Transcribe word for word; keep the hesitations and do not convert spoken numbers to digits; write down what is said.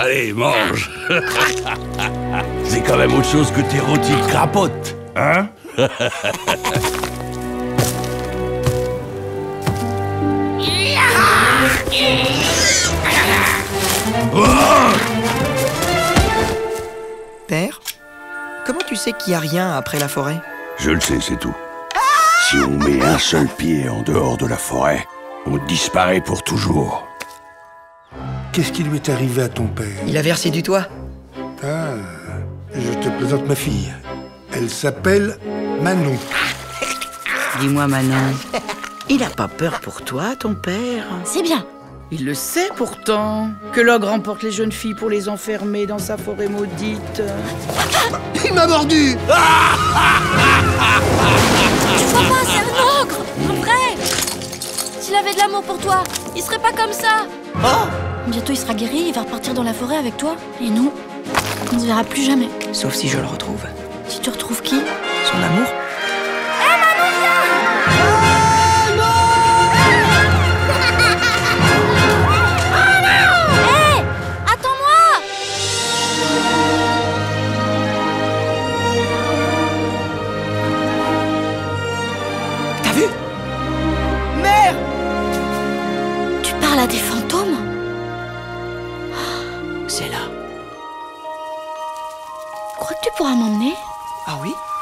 Allez, mange. C'est quand même autre chose que tes rôtis de crapote, hein? Père, comment tu sais qu'il n'y a rien après la forêt? Je le sais, c'est tout. Si on met un seul pied en dehors de la forêt, on disparaît pour toujours. Qu'est-ce qui lui est arrivé à ton père? Il a versé du toit. Ah, je te présente ma fille. Elle s'appelle Manon. Dis-moi, Manon, il a pas peur pour toi, ton père? C'est bien. Il le sait pourtant, que l'ogre emporte les jeunes filles pour les enfermer dans sa forêt maudite. Il m'a mordu! Tu vois pas, c'est un ogre, un vrai. S'il avait de l'amour pour toi, il serait pas comme ça. Oh! Bientôt il sera guéri, il va repartir dans la forêt avec toi. Et nous, on ne se verra plus jamais. Sauf si je le retrouve. Si tu retrouves qui? Son amour? T'as vu? Mère! Tu parles à des fantômes? C'est là. Crois que tu pourras m'emmener? Ah oui?